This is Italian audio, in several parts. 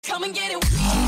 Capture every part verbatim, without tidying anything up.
Come and get it.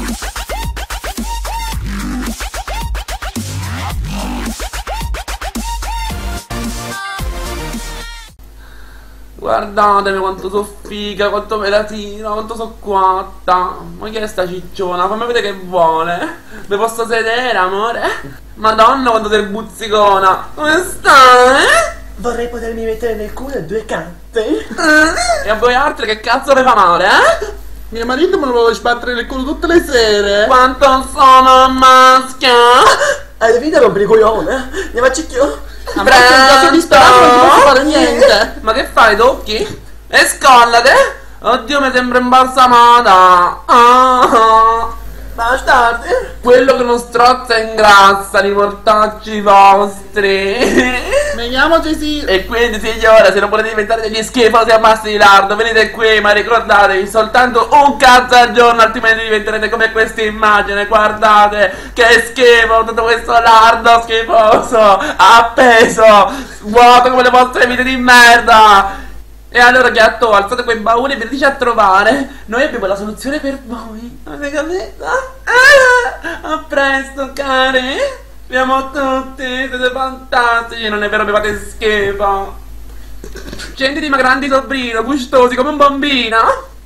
Guardatemi quanto so figa, quanto me la tiro, quanto so quatta. Ma chi è sta cicciona? Fammi vedere che vuole. Mi posso sedere, amore? Madonna quanto sei buzzicona. Come stai? Vorrei potermi mettere nel culo due carte. E a voi altri che cazzo vi fa male, eh? Mio marito me lo vuole sbattere nel culo tutte le sere. Quanto sono maschio? Hai finito a rompere il coglione? Andiamo a cicchio. A me sei disperato, non ti posso fare niente. Ma che fai, tocchi? E scollate? Oddio, mi sembra imbalsamata. Ah. Bastardi. Quello che non strozza ingrassa, i mortacci vostri. Mi chiamo Gesì. E quindi signora, se non volete diventare degli schifosi a massi di lardo, venite qui, ma ricordatevi soltanto un cazzo al giorno, altrimenti diventerete come questa immagine. Guardate che schifo, tutto questo lardo schifoso, appeso, vuoto come le vostre vite di merda. E allora gatto, alzate quei bauli e veniteci a trovare. Noi abbiamo la soluzione per voi. Avete capito? Ah, a presto, cari. Siamo tutti, siete fantastici. Non è vero, mi fate schifo. Scendi di ma grandi sobrino, gustosi come un bambino.